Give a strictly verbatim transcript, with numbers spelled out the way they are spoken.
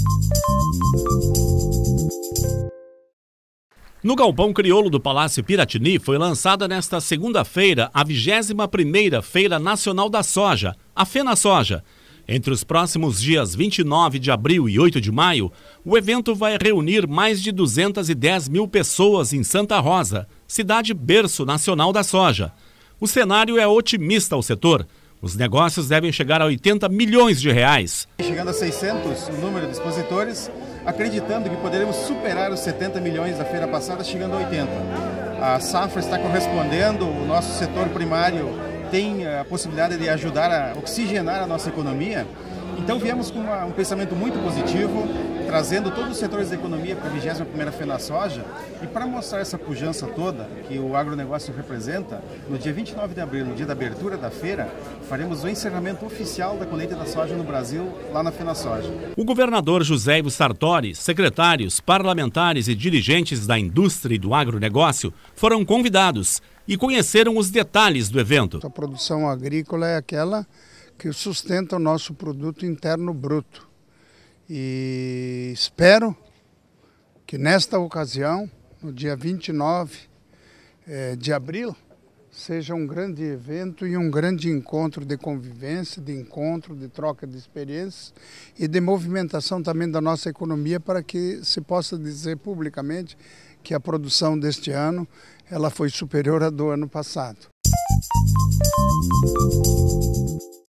No Galpão Crioulo do Palácio Piratini foi lançada nesta segunda-feira a vigésima primeira Feira Nacional da Soja, a FenaSoja. Entre os próximos dias vinte e nove de abril e oito de maio, o evento vai reunir mais de duzentas e dez mil pessoas em Santa Rosa, cidade berço nacional da soja. O cenário é otimista ao setor. Os negócios devem chegar a oitenta milhões de reais. Chegando a seiscentos o número de expositores, acreditando que poderemos superar os setenta milhões da feira passada, chegando a oitenta. A safra está correspondendo, o nosso setor primário tem a possibilidade de ajudar a oxigenar a nossa economia. Então viemos com uma, um pensamento muito positivo, trazendo todos os setores da economia para a vigésima primeira FenaSoja, e para mostrar essa pujança toda que o agronegócio representa, no dia vinte e nove de abril, no dia da abertura da feira, faremos o encerramento oficial da colheita da soja no Brasil, lá na FenaSoja. O governador José Ivo Sartori, secretários, parlamentares e dirigentes da indústria e do agronegócio foram convidados e conheceram os detalhes do evento. A produção agrícola é aquela que sustenta o nosso produto interno bruto. E espero que nesta ocasião, no dia vinte e nove de abril, seja um grande evento e um grande encontro de convivência, de encontro, de troca de experiências e de movimentação também da nossa economia, para que se possa dizer publicamente que a produção deste ano ela foi superior à do ano passado.